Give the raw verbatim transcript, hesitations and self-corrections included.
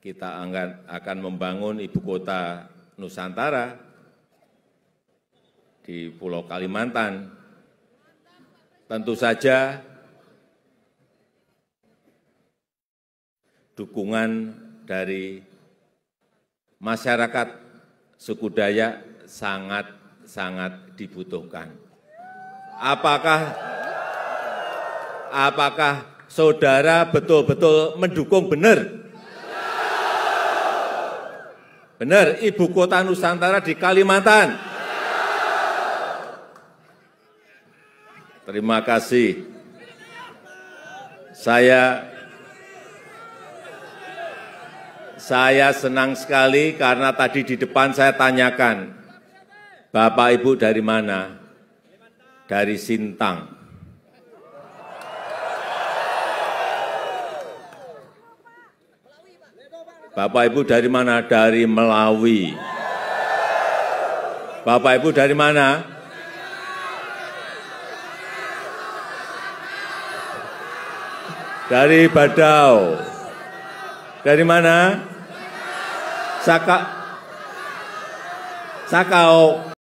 kita akan membangun ibu kota Nusantara di Pulau Kalimantan. Tentu saja dukungan dari masyarakat suku Dayak sangat-sangat dibutuhkan. Apakah apakah saudara betul-betul mendukung benar? Benar, ibu kota Nusantara di Kalimantan. Terima kasih. Saya saya senang sekali karena tadi di depan saya tanyakan, Bapak Ibu dari mana? Dari Sintang. Bapak Ibu dari mana? Dari Melawi. Bapak Ibu dari mana? Dari Badau. Dari mana? Saka, Sakau.